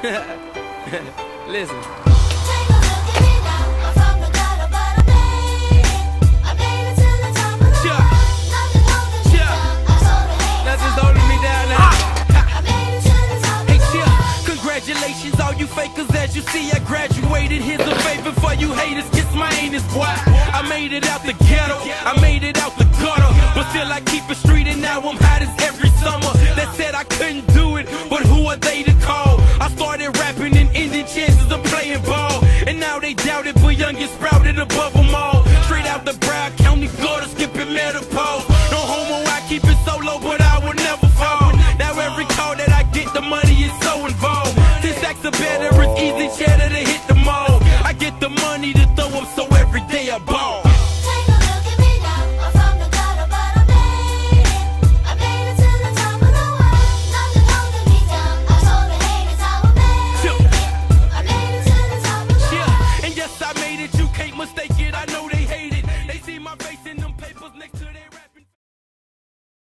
Listen. Congratulations, all you fakers, as you see, I graduated. Here's a favor for you haters, kiss my anus, boy. I made it out the ghetto, I made it out the gutter, but still I keep it street, and now I'm hot as every summer. They said I couldn't do it, but who are they to call? I started rapping and ending chances of playing ball, and now they doubt it, but young get sprouted above them.